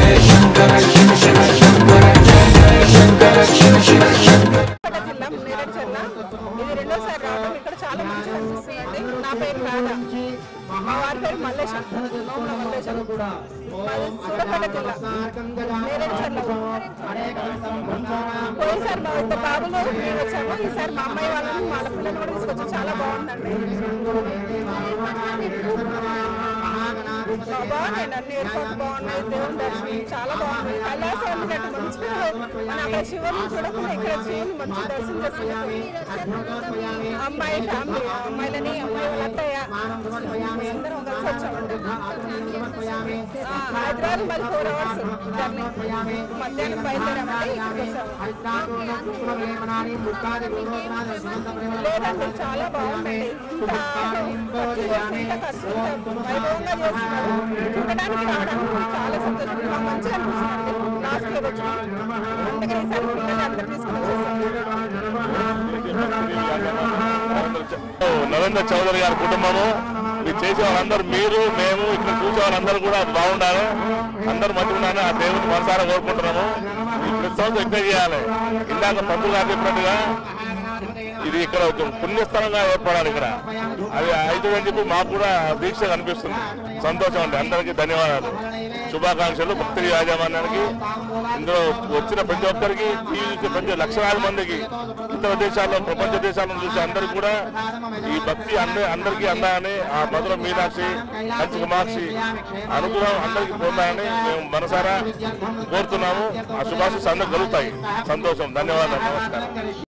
నరేంద్ర చౌదరి గారి కుటుంబము చేసే వాళ్ళందరూ మీరు మేము ఇక్కడ చూసే వాళ్ళందరూ కూడా బాగుండాలి, అందరూ మంచిగా ఉండాలని ఆ దేవుని మనసారా కోరుకుంటున్నాము. ఈ ప్రతి సంవత్సరం ఎక్కువ చేయాలి. ఇందాక పంతులు గారు చెప్పినట్టుగా ఇది ఇక్కడ పుణ్యస్థలంగా ఏర్పడాలి. ఇక్కడ అది అవుతుందని చెప్పి మాకు కూడా దీక్ష కనిపిస్తుంది. సంతోషం అండి. అందరికీ ధన్యవాదాలు, శుభాకాంక్షలు. భక్తి యాజమాన్యానికి, ఇందులో వచ్చిన ప్రతి ఒక్కరికి, ప్రతి లక్షలాది మందికి, ఇతర దేశాల్లో ప్రపంచ దేశాలను చూసి అందరికీ కూడా ఈ భక్తి అందరికీ అందాలని, ఆ మధుర మీనాక్షి కంచి కామాక్షి అనుగ్రహం అందరికీ పొందాలని మేము మనసారా కోరుతున్నాము. ఆ శుభాశీస్సులు అందరూ కలుగుతాయి. సంతోషం. ధన్యవాదాలు. నమస్కారం.